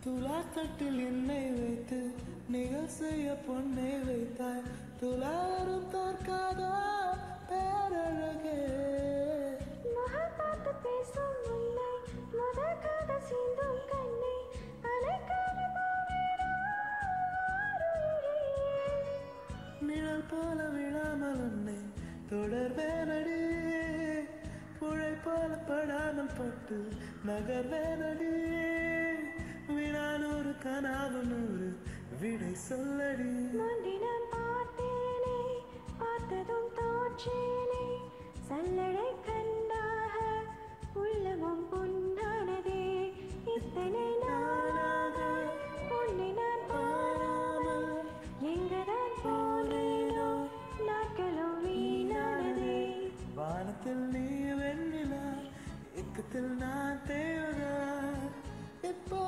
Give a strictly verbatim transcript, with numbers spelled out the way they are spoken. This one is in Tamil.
துலாத்தட்டில் எண்ணெய் வைத்து நிகழ் செய்ய பொண்ணை வைத்தாய். துலாரும் தோற்காதோ பேரழகே. முகம் பார்த்து பேசும் முல்லை முதல் காத சீந்தும் கண்ணை அலைக்காத நிழல் போல விழாமல் உன்னை தொடர்வேனடி. புழை போல படாமல் பட்டு நகர்வேனடி. வினானூறு கனாவு நூறு விடை சொல்லடி. முன்தினம் பார்த்தேனே பார்த்ததும் தோற்றேனே சல்லடை கண்டாக உள்ளமும் புண்ணானதே. இத்தனை நாளாக உன்னை நான் பாராமல் எங்கதான் போனேனோ நாட்களும் வீணானதே. வானத்தில் நீ வெண்ணிலா இக்கத்தில் நான் தேவதா. இப்போ